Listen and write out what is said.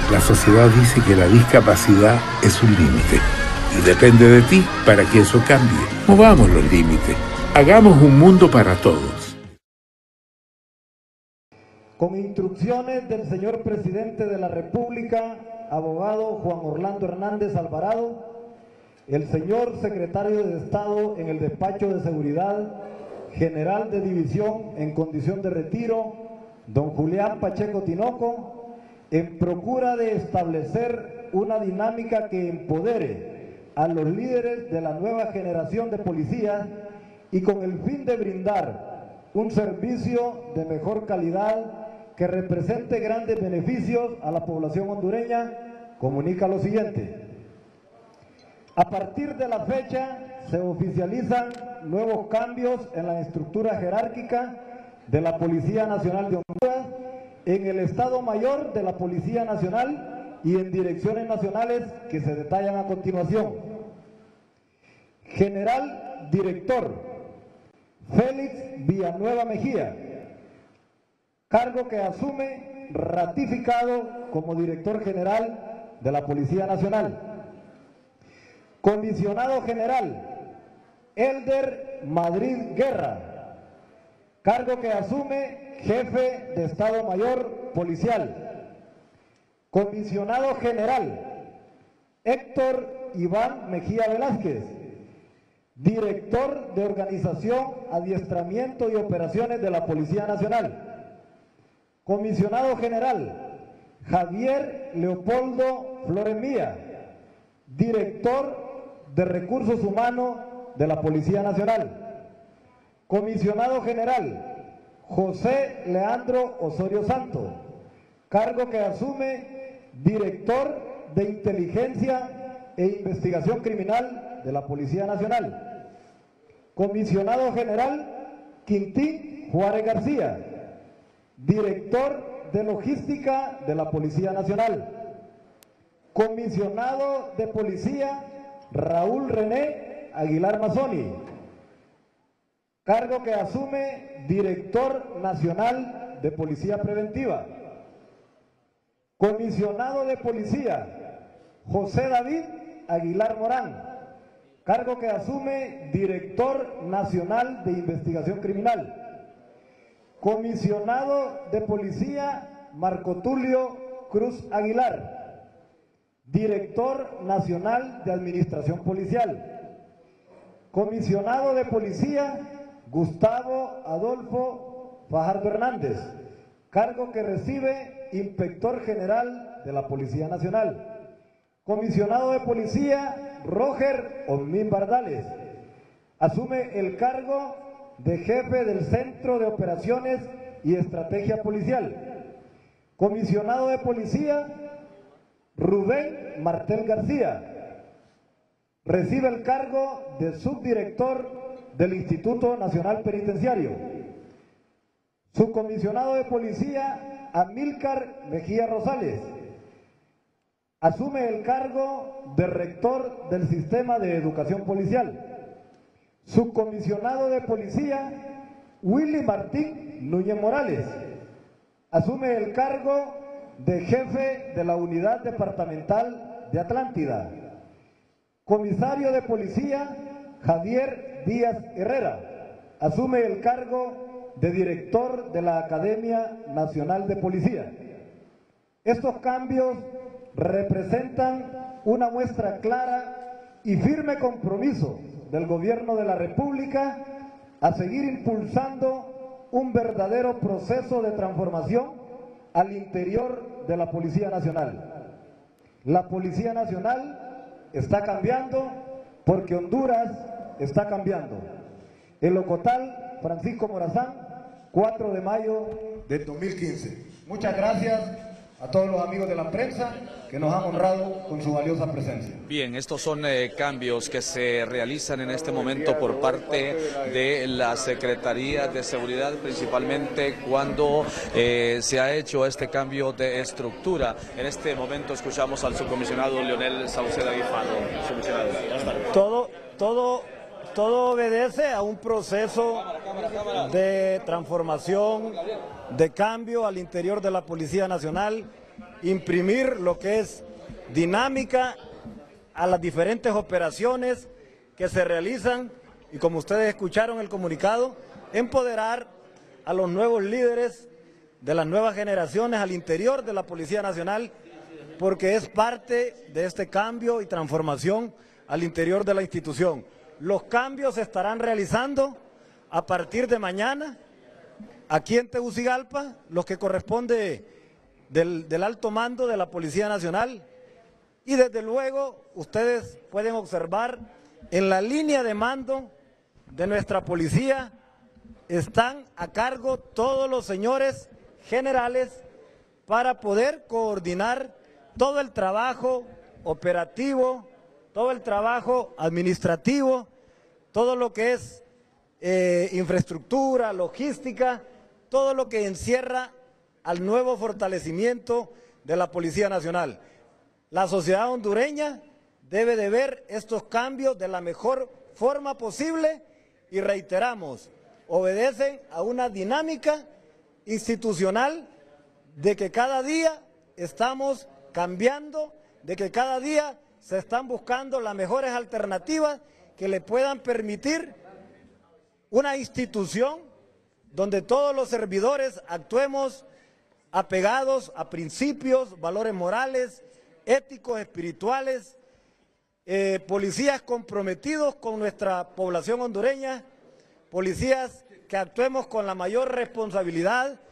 La sociedad dice que la discapacidad es un límite y depende de ti para que eso cambie. Movamos los límites. Hagamos un mundo para todos. Con instrucciones del señor Presidente de la República, abogado Juan Orlando Hernández Alvarado, el señor Secretario de Estado en el Despacho de Seguridad General de División en condición de retiro, don Julián Pacheco Tinoco, en procura de establecer una dinámica que empodere a los líderes de la nueva generación de policías y con el fin de brindar un servicio de mejor calidad que represente grandes beneficios a la población hondureña, comunica lo siguiente. A partir de la fecha se oficializan nuevos cambios en la estructura jerárquica de la Policía Nacional de Honduras, en el Estado Mayor de la Policía Nacional y en direcciones nacionales que se detallan a continuación. General Director Félix Villanueva Mejía, cargo que asume ratificado como Director General de la Policía Nacional. Comisionado General Elder Madrid Guerra, cargo que asume Jefe de Estado Mayor Policial. Comisionado General Héctor Iván Mejía Velázquez, Director de Organización, Adiestramiento y Operaciones de la Policía Nacional. Comisionado General Javier Leopoldo Flores Mía, Director de Recursos Humanos de la Policía Nacional. Comisionado General José Leandro Osorio Santo, cargo que asume Director de Inteligencia e Investigación Criminal de la Policía Nacional. Comisionado General Quintín Juárez García, Director de Logística de la Policía Nacional. Comisionado de Policía Raúl René Aguilar Mazzoni, cargo que asume Director Nacional de Policía Preventiva. Comisionado de Policía José David Aguilar Morán, cargo que asume Director Nacional de Investigación Criminal. Comisionado de Policía Marco Tulio Cruz Aguilar, Director Nacional de Administración Policial. Comisionado de Policía Gustavo Adolfo Fajardo Hernández, cargo que recibe Inspector General de la Policía Nacional. Comisionado de Policía Roger Omín Bardales, asume el cargo de Jefe del Centro de Operaciones y Estrategia Policial. Comisionado de Policía Rubén Martel García, recibe el cargo de Subdirector del Instituto Nacional Penitenciario. Subcomisionado de Policía Amílcar Mejía Rosales, asume el cargo de Rector del Sistema de Educación Policial. Subcomisionado de Policía Willy Martín Núñez Morales, asume el cargo de Jefe de la Unidad Departamental de Atlántida. Comisario de Policía Javier Díaz Herrera, asume el cargo de Director de la Academia Nacional de Policía. Estos cambios representan una muestra clara y firme compromiso del Gobierno de la República a seguir impulsando un verdadero proceso de transformación al interior de la Policía Nacional. La Policía Nacional está cambiando porque Honduras está cambiando. El Ocotal, Francisco Morazán, 4 de mayo de 2015. Muchas gracias a todos los amigos de la prensa que nos han honrado con su valiosa presencia. Bien, estos son cambios que se realizan en este momento por parte de la Secretaría de Seguridad, principalmente cuando se ha hecho este cambio de estructura. En este momento escuchamos al subcomisionado Leonel Sauceda Guifado. Subcomisionado. Todo obedece a un proceso de transformación, de cambio al interior de la Policía Nacional imprimir lo que es dinámica a las diferentes operaciones que se realizan y, como ustedes escucharon el comunicado, empoderar a los nuevos líderes de las nuevas generaciones al interior de la Policía Nacional, porque es parte de este cambio y transformación al interior de la institución. Los cambios se estarán realizando a partir de mañana aquí en Tegucigalpa, los que corresponde del alto mando de la Policía Nacional, y desde luego ustedes pueden observar en la línea de mando de nuestra policía están a cargo todos los señores generales para poder coordinar todo el trabajo operativo, todo el trabajo administrativo, todo lo que es infraestructura, logística, todo lo que encierra al nuevo fortalecimiento de la Policía Nacional. La sociedad hondureña debe de ver estos cambios de la mejor forma posible y reiteramos, obedecen a una dinámica institucional de que cada día estamos cambiando, de que cada día se están buscando las mejores alternativas que le puedan permitir una institución donde todos los servidores actuemos apegados a principios, valores morales, éticos, espirituales, policías comprometidos con nuestra población hondureña, policías que actuemos con la mayor responsabilidad,